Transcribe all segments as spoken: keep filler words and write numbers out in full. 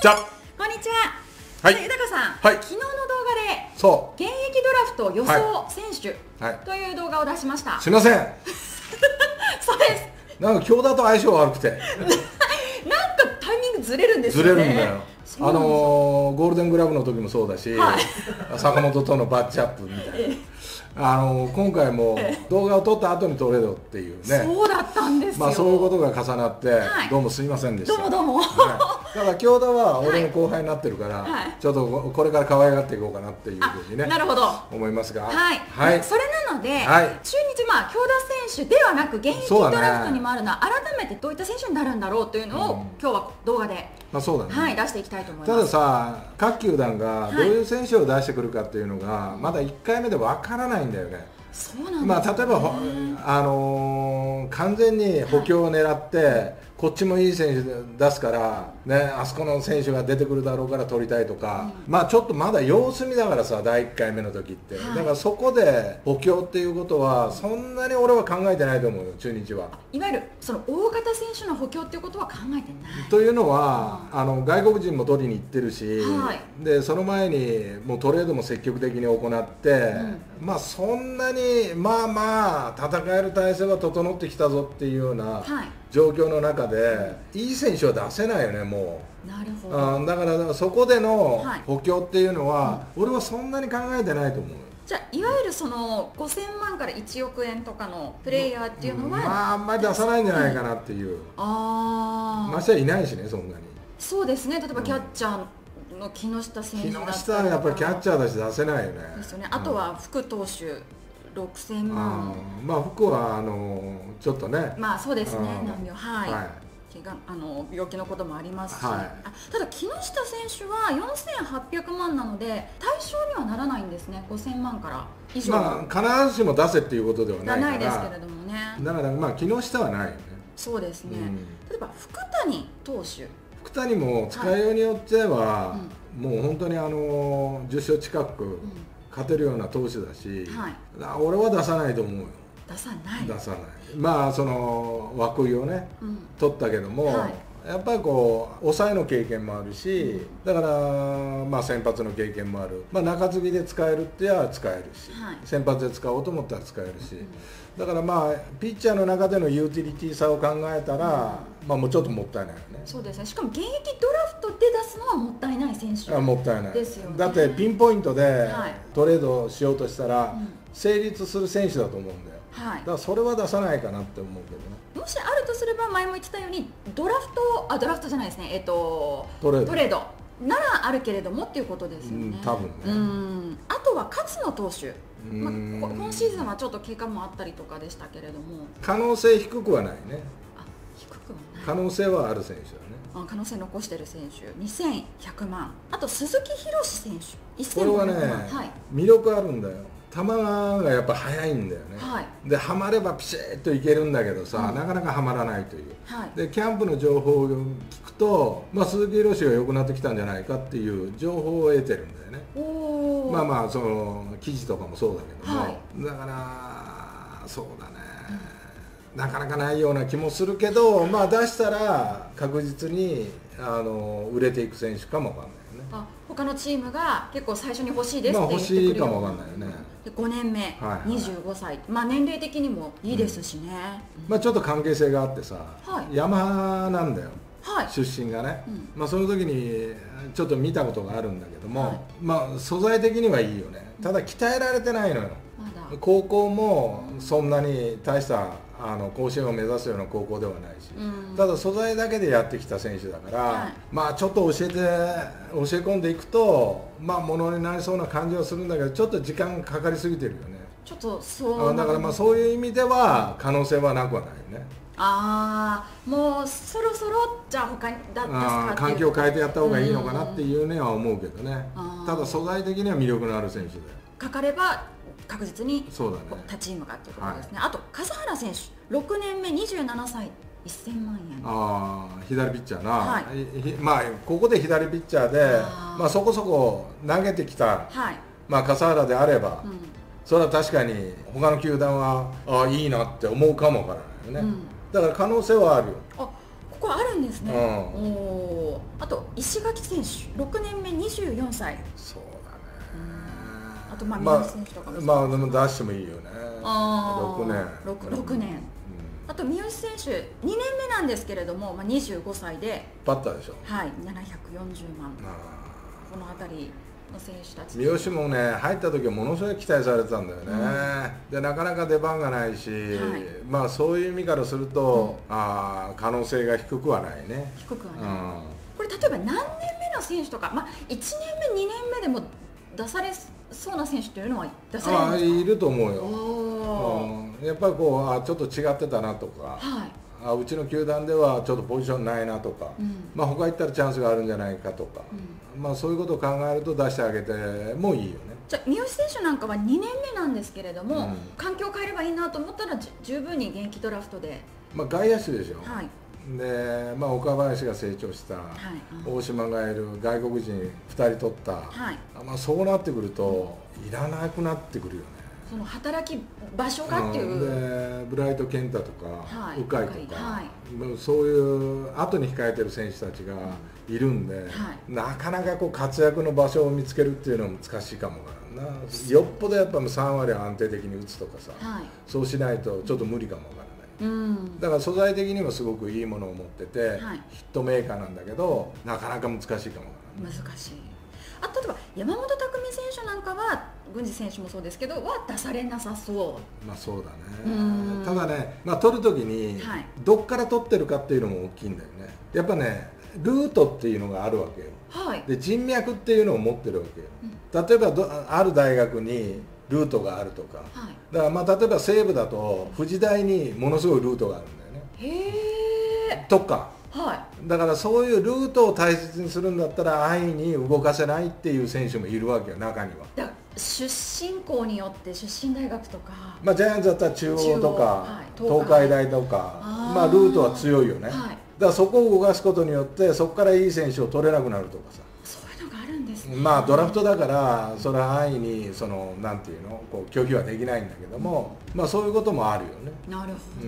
じゃこんにちは。 はいさあ豊さん、 はい昨日の動画でそ現役ドラフト予想選手うはいという動画を出しました。 すいませんそうです。 なんか京田と相性悪くてなんかタイミングずれるんですずよね。 れるんだよ。あのー、ゴールデングラブの時もそうだし、 はい坂本とのバッチアップみたいな、あのー、今回も動画を撮った後にトレードっていうね、 そうだったんですよ。 まあそういうことが重なって、 はいどうもすいませんでした。 どうもどうも。 はい、ただ京田は俺の後輩になってるから、 はいちょっとこれから可愛がっていこうかなっていうふうにね、 なるほど。 思いますが、 はい、 はい、 それなので、 はい中日、まあ、京田選手ではなく現役そうだねドラフトにもあるのは、改めてどういった選手になるんだろうというのを、 うん今日は動画で、 まあそうだね、 はい、出していきたいと思います。 たださ、各球団がどういう選手を出してくるかっていうのが、まだいっかいめでわからないんだよね。 そうなんですね。 まあ、例えば、あのー、完全に補強を狙って、はい、こっちもいい選手出すから、ね、あそこの選手が出てくるだろうから取りたいとか、うん、まあちょっとまだ様子見だからさ、だいいっかいめの時って、はい、だからそこで補強っていうことはそんなに俺は考えてないと思うよ、中日は。 いわゆるその大型選手の補強っていうことは考えてないというのは、うん、あの外国人も取りに行ってるし、 はい、 でその前にもうトレードも積極的に行って、うん、まあそんなにまあまあ戦える体制は整ってきたぞっていうような、はい、状況の中でいい選手は出せないよね、もう。 なるほど。 あだからそこでの補強っていうのは、はい、俺はそんなに考えてないと思う。 じゃあいわゆるそのごせんまんからいちおくえんとかのプレイヤーっていうのは、 まああんまり出さないんじゃないかなっていう。あましてはいないしね、そんなに。 そうですね。例えばキャッチャーの木下選手だったりとか、 木下はやっぱりキャッチャーだし出せないよね。 ですよね。あとは福投手ろくせんまん。 あまあ福はあのちょっとね。 まあそうですね。難病、はい。 はいがあの病気のこともありますし、 はい、 あただ木下選手はよんせんはっぴゃくまんなので対象にはならないんですね。ごせんまんから以上。 まあ必ずしも出せっていうことではないからないですけれどもね。 だからまあ木下はないよね。 そうですね、うん、例えば福谷投手福谷も使いようによっては、はい、もう本当にあのじゅっしょう近く勝てるような投手だし、はい、俺は出さないと思うよ。 出さない出さない。まあその涌井をね、うん、取ったけども、はい、やっぱりこう抑えの経験もあるし、うん、だからまあ先発の経験もある、まあ、中継ぎで使えるってや使えるし、はい、先発で使おうと思ったら使えるし、うん、だからまあピッチャーの中でのユーティリティさを考えたら、うん、まあもうちょっともったいないよね。 そうですね。しかも現役ドラフトで出すのはもったいない選手あもったいないですよね。 だってピンポイントでトレードしようとしたら、うん、成立する選手だと思うんだよ。はい、だからそれは出さないかなって思うけどね。 もしあるとすれば前も言ってたようにドラフトあドラフトじゃないですね、えっとトレードトレードならあるけれどもっていうことですよね。 うん、多分ね。 うんあとは勝野投手、まあ、今シーズンはちょっと怪我もあったりとかでしたけれども可能性低くはないね。 あ低くはない。 可能性はある選手だね。 あ可能性残している選手にせんひゃくまん。あと鈴木博選手これはね、はい、魅力あるんだよ。球がやっぱ速いんだよね、はい、ではまればピシッといけるんだけどさ、うん、なかなかはまらないという、はい、でキャンプの情報を聞くと、まあ、鈴木宏が良くなってきたんじゃないかっていう情報を得てるんだよね。おまあまあその記事とかもそうだけども、はい、だからそうだね、うん、なかなかないような気もするけど、まあ、出したら確実にあの売れていく選手かもわかんないよね。 あ他のチームが結構最初に欲しいですって言ってくるような、まあ、欲しいかもわかんないよね。でごねんめ、はいはい、にじゅうごさい、まあ、年齢的にもいいですしね、 うんまあ、ちょっと関係性があってさ、はい、山なんだよ、はい、出身がね、うんまあ、その時にちょっと見たことがあるんだけども、はい、まあ、素材的にはいいよね。ただ鍛えられてないのよ、まだ高校もそんなに大したあの甲子園を目指すような高校ではないし、うん、ただ素材だけでやってきた選手だから、はい、まあちょっと教えて教え込んでいくとまあものになりそうな感じはするんだけど、ちょっと時間かかりすぎてるよね。 ちょっとそうだからまあそういう意味では可能性はなくはないよね。 ああもうそろそろじゃあ他にだったあ環境を変えてやった方がいいのかなっていうねは思うけどね。ただ素材的には魅力のある選手でかかれば確実にそうだね他チームがということですね、はい、あと笠原選手ろくねんめにじゅうななさいせんまんえん。 ああ左ピッチャーな、はい、 まあここで左ピッチャーであまあそこそこ投げてきた、はい、まあ笠原であれば、うん、それは確かに他の球団はああいいなって思うかもわからないよね、うん、だから可能性はあるよ。 あここあるんですね。うん、おあと石垣選手ろくねんめにじゅうよんさい。 そうだね。 あとまあ三好選手とかも、 まあ、まあでも出してもいいよね。 あろくねん 6, 6年、うん、あと三好選手にねんめなんですけれども、まあ、にじゅうごさいでバッターでしょ。 はいななひゃくよんじゅうまん。この辺りの選手たち、 三好もね入った時はものすごい期待されてたんだよね、うん、でなかなか出番がないし、はい、まあそういう意味からすると、うん、あ可能性が低くはないね。 低くはない、うん、これ例えば何年目の選手とか、まあ、いちねんめにねんめでも出されそうな選手というのは出されるんですか？ あいると思うよ、うん、やっぱりこうあちょっと違ってたなとか、はい、あうちの球団ではちょっとポジションないなとか、うん、まあ他行ったらチャンスがあるんじゃないかとか、うん、まあそういうことを考えると出してあげてもいいよね。 じゃあ三好選手なんかはにねんめなんですけれども、うん、環境を変えればいいなと思ったら十分に現役ドラフトで、 まあ外野手でしょ、はい、で、まあ、岡林が成長した、はい、大島がいる外国人ふたり取った、はい、まあ、そうなってくるといらなくなってくるよね。 その働き場所がっていう、うん、 でブライト健太とか、はい、鵜飼とか、はい、そういう後に控えてる選手たちがいるんで、はい、なかなかこう活躍の場所を見つけるっていうのは難しいかもわからんな。よっぽどやっぱさんわり安定的に打つとかさ、はい、そうしないとちょっと無理かもわからない。うん、だから素材的にはすごくいいものを持ってて、はい、ヒットメーカーなんだけどなかなか難しいかもわからない。 難しい。あ例えば山本拓実選手なんかは郡司選手もそうですけどは出されなさそう。 まあそうだね。ただね、まあ、取るときにどっから取ってるかっていうのも大きいんだよね。やっぱねルートっていうのがあるわけよ、はい、で人脈っていうのを持ってるわけよ、うん、例えばどある大学にルートがあるとか、はい、だからまあ例えば西部だと富士大にものすごいルートがあるんだよね。へーとか、はい、だからそういうルートを大切にするんだったら安易に動かせないっていう選手もいるわけよ中には。 だ出身校によって出身大学とか、 まあ、ジャイアンツだったら中央とか、はい、東海大とかあまあルートは強いよね、はい、だからそこを動かすことによってそこからいい選手を取れなくなるとかさ。 そういうのがあるんですね。 まあドラフトだからそれは安易にそのなんていうのこう拒否はできないんだけども、うん、まあそういうこともあるよね。 なるほど、 うん、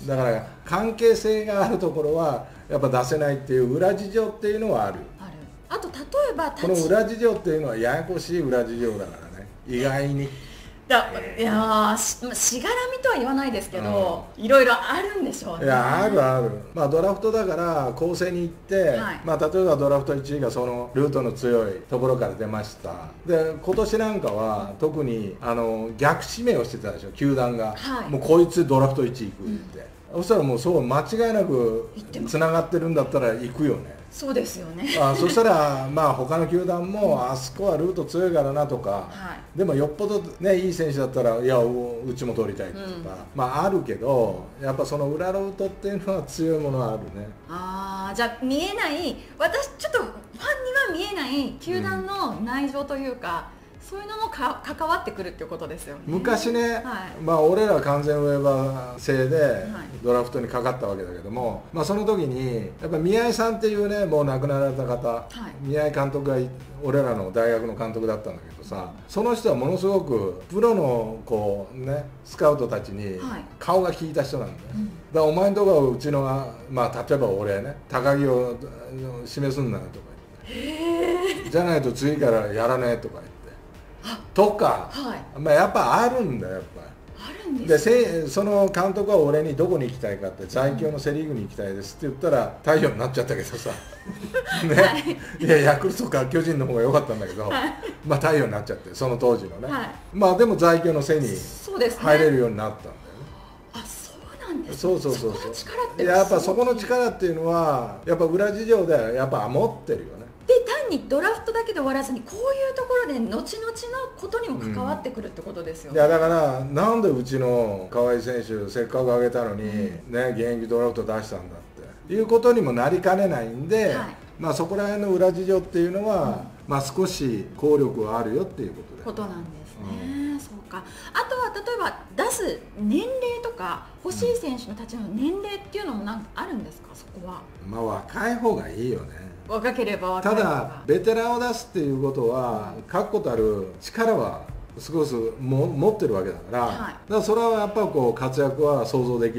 だから関係性があるところはやっぱ出せないっていう裏事情っていうのはある。 ある。あと例えばこの裏事情っていうのはややこしい裏事情だからね意外に。 だいやししがらみとは言わないですけど、うん、いろいろあるんでしょうね。 いやあるある、まあ、ドラフトだから公正に行って、はい、まあ、例えばドラフトいちいがそのルートの強いところから出ました。で今年なんかは特にあの逆指名をしてたでしょ球団が、はい、もうこいつドラフトいち行くって、うん、そしたらもうそう間違いなくつながってるんだったら行くよね。 そうですよね。 あそしたらまあ他の球団も、うん、あそこはルート強いからなとか、はい、でもよっぽどねいい選手だったらいやうちも取りたいとか、うん、まああるけどやっぱその裏ルートっていうのは強いものはあるね。 ああじゃあ見えない私ちょっとファンには見えない球団の内情というか、うん、そういうのもか関わってくるっていうことですよね。 昔ね、はい、まあ俺らは完全ウェーバー制でドラフトにかかったわけだけども、まあその時にやっぱ宮井さんっていうねもう亡くなられた方、はい、宮井監督が俺らの大学の監督だったんだけどさ、その人はものすごくプロのこうねスカウトたちに顔が利いた人なんだよ、はい、だからお前のところはうちのまあ例えば俺ね高木を示すんなよとか言ってじゃないと次からやらねえとか言ってとか、はい、まあやっぱあるんだよやっぱり。あるんですね。でその監督は俺にどこに行きたいかって在京のセ・リーグに行きたいですって言ったら太陽になっちゃったけどさね、はい、いやヤクルトか巨人の方が良かったんだけど、はい、まあ太陽になっちゃってその当時のね、はい、まあでも在京のセに入れるようになったんだよね。 あそうなんですね。 そうそうそうそう。 そこの力ってやっぱそこの力っていうのはやっぱ裏事情でやっぱ持ってるよね。 で単にドラフトだけで終わらずにこういうところで後々のことにも関わってくるってことですよね、 うん、いやだからなんでうちの河合選手せっかく挙げたのに、うん、ね現役ドラフト出したんだっていうことにもなりかねないんで、はい、まあそこら辺の裏事情っていうのは、うん、まあ少し効力はあるよっていうことでことなんですね、うん、そうか。あとは例えば出す年齢とか欲しい選手のたちの年齢っていうのもなんかあるんですかそこは。 まあ若い方がいいよね。 若ければ若いただベテランを出すっていうことは確固たる力はすごくも持ってるわけだから、はい、だからそれはやっぱりこう活躍は想像できるよね。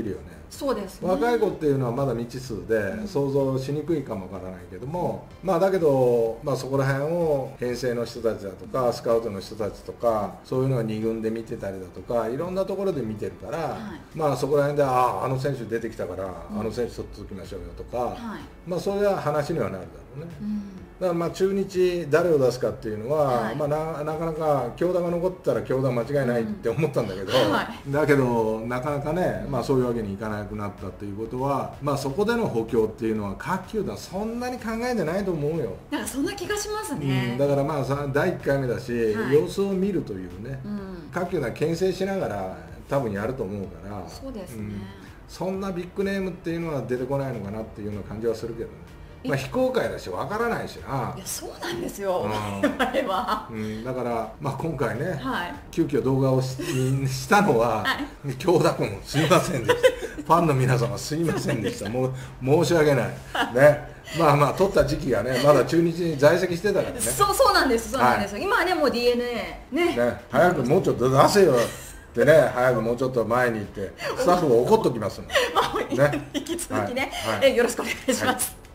そうです、ね、 若い子っていうのはまだ未知数で想像しにくいかもわからないけども、うん、まあだけど、まあ、そこら辺を編成の人たちだとかスカウトの人たちとかそういうのをに軍で見てたりだとかいろんなところで見てるから、はい、まあそこら辺であああの選手出てきたから、うん、あの選手取っておきましょうよとか、はい、まあそれは話にはなるだろうね。うん、だからまあ中日誰を出すかっていうのは、はい、まあ な, なかなか京田が残ったら京田間違いないって思ったんだけど、うんはい、だけどなかなかね、まあ、そういうわけにいかなくなったっていうことは、まあ、そこでの補強っていうのは各球団そんなに考えてないと思うよ。 なんかそんな気がしますね、 うん、だからまあだいいっかいめだし、はい、様子を見るというね、うん、各球団牽制しながら多分やると思うから、 そうですね、うん、 そんなビッグネームっていうのは出てこないのかなっていうような感じはするけどね。まあ、非公開だしわからないしな。 いやそうなんですよ、うん、我々は、 うん、だから、まあ、今回ね、はい、急遽動画を し, したのは、はい、京田君すいませんでしたファンの皆様すいませんでしたもう申し訳ないね。まあまあ取った時期がねまだ中日に在籍してたからね。 そうそうなんですそうなんです、はい、今はねもう ディーエヌエー ね, ね早くもうちょっと出せよってね早くもうちょっと前に行ってスタッフが怒っときますもん、 まあ、ね、引き続きね、はいはい、えよろしくお願いします。はい。